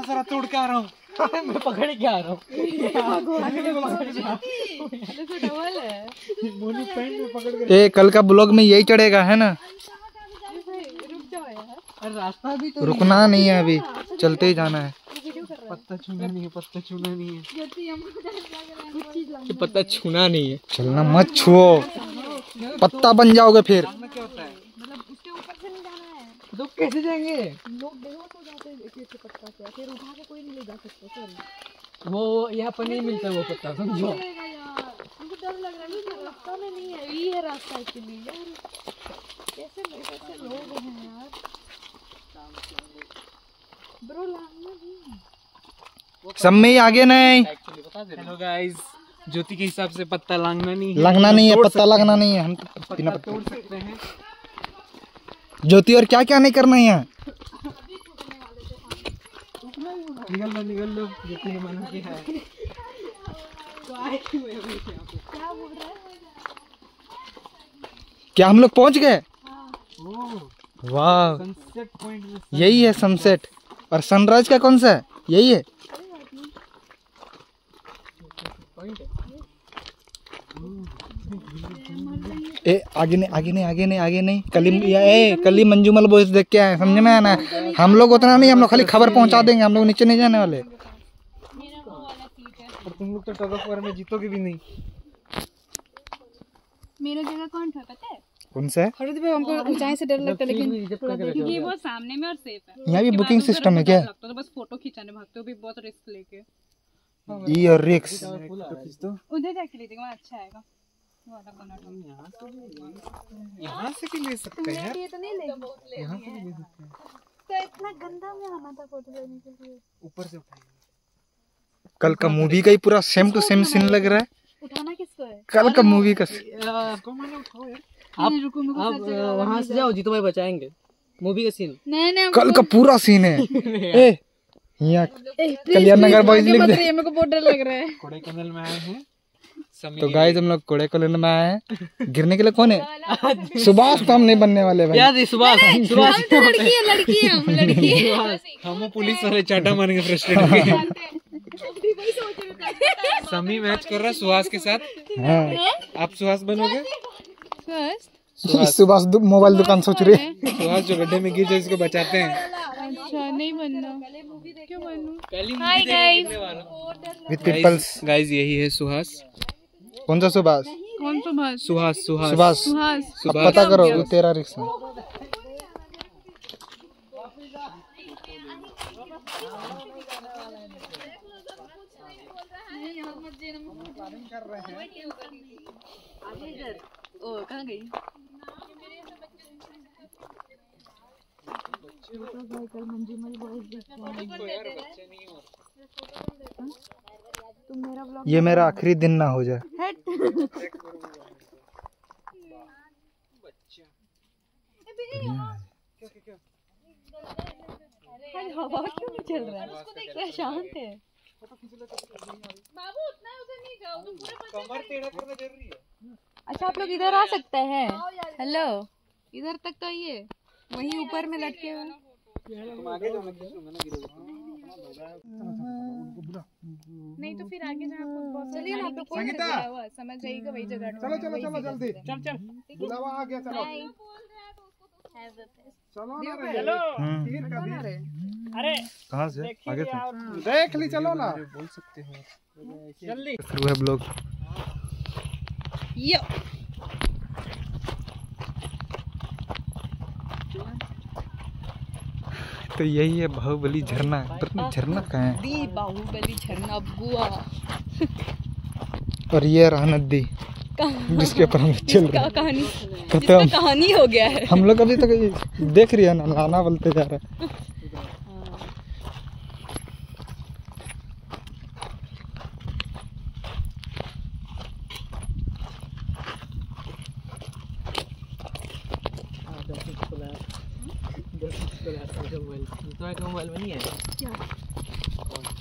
सारा तोड़ के आ रहा हूँ। मैं पकड़ के आ रहा हूँ। ए कल का ब्लॉग में यही चढ़ेगा है ना। रास्ता भी तो रुकना नहीं है, अभी चलते ही जाना है। पत्ता छूना नहीं है, पत्ता छूना नहीं है, पत्ता छूना नहीं है। चलना मत छुओ, पत्ता बन जाओगे फिर। क्या होता है? मतलब उसके ऊपर से नहीं जाना है। लोग कैसे जाएंगे? लोग बेहोश हो जाते हैं एक पत्ता से, फिर उठा के कोई नहीं ले जा सकता। सर वो यहाँ पर नहीं मिलता वो पत्ता, समझो। यार मुझे डर लग रहा है, मुझे रास्ता में नहीं है, ये है रास्ता के लिए यार। कैसे लोग हैं यार ब्रो, लाना भी सब में ही आगे नहीं। हेलो गाइस, ज्योति के हिसाब से पत्ता लांगना नहीं है। लगना नहीं है, पत्ता लगना नहीं है। हम तो बिना तोड़ सकते हैं। ज्योति और क्या क्या नहीं करना है यहाँ। निकल लो ज्योति ने मना किया है। क्या बोल रहा है? क्या हम लोग पहुँच गए? ओह, वाह, सनसेट पॉइंट। यही है सनसेट। और सनराइज का कौन सा है? यही है। ए आगे नहीं, आगे नहीं, आगे नहीं, आगे नहीं। कल ही मंजूमल बॉयज देख के आए, समझ में आया ना। हम लोग उतना नहीं, हम लोग खाली खबर पहुंचा देंगे, हम लोग नीचे नहीं जाने वाले। और तुम लोग तो टग ऑफ वार में जीतोगे भी नहीं। मेरा जगह कौन था पता है? कौन सा है? हरदीप भाई, हमको ऊंचाई से डर लगता है, लेकिन ये बहुत सामने में और सेफ है। यहाँ भी बुकिंग सिस्टम है क्या? तो बस फोटो खिंचाने भागते हो भी, बहुत रिस्क लेके। ई और रिक्स। उधर जाके लीजिएगा, वहाँ अच्छा आएगा। वो वाला यहाँ से भी ले सकते हैं यार। ये तो नहीं ले। यहाँ से भी ले सकते हैं। तो इतना गंदा में आना था फोटो लेने के लिए। ऊपर से उठाएंगे। कल का मूवी का ही पूरा सेम टू सेम सीन लग रहा है। उठाना किसको है? कल का मूवी का। इसको मैंने उठाओ यार। आप वहाँ से जाओ, जीतो भाई बचाएंगे। मूवी का सीन। नहीं कल का पूरा सीन है। ए यहाँ कल्याण नगर बॉयज लिख दे। मेरे को बहुत डर लग रहा है। कोडाईकनाल में आए हैं। तो गाइस हम लोग कोडाईकनाल में आए हैं। गिरने के लिए कौन है? सुभाष तो हम नहीं बनने वाले भाई। याद है सुभाष? लड़की है। हम पुलिस वाले चाटा मारेंगे फ्रस्ट्रेट होके। समी मैच कर रहा है सुहास के साथ। हाँ। आप सुहास बनोगे? सुभाष मोबाइल दुकान सोच रही है। सुहास जो गड्ढे में गिर जाए इसको बचाते हैं। अच्छा, नहीं बनना। क्यों बनूं? Hi guys. With peoples. Guys यही है सुहास। कौन सा सुभाष? कौन सुभाष? सुहास सुहास सुभाष। सुहास। अब पता करो, वो तेरा रिक्शा। ओ कहाँ गई? ये मेरा आखिरी दिन ना हो जाए। हवा क्यों नहीं चल रहा है? क्या शांत है। बाबू उतना उधर नहीं जाओ, तुम पूरे कमर टेढ़ा करना जरूरी है। अच्छा, आप लोग इधर आ सकते हैं। हेलो, इधर तक तो ये वहीं ऊपर में लटके हुए। नहीं तो फिर आगे जहाँ फुटबॉल चलिए ना, तो कोई समझ जाइएगा वही जगह। चलो चलो चलो जल्दी, चल बुलावा आ गया। चलो चलो ना रे। चलो। अरे कहाँ से आगे से देख ली, चलो ना। बोल सकते हो जल्दी। शुरू है ब्लॉग। यो तो यही है बाहुबली झरना। पर झरना कहाँ है? दी बाहुबली झरना बुआ। और ये रहा नदी जिसके ऊपर हम चल रहे हैं। कहानी खत्म, कहानी हो गया है। हम लोग अभी तक देख रही है ना, लाना बोलते जा रहा है। मोबाइल में नहीं है क्या?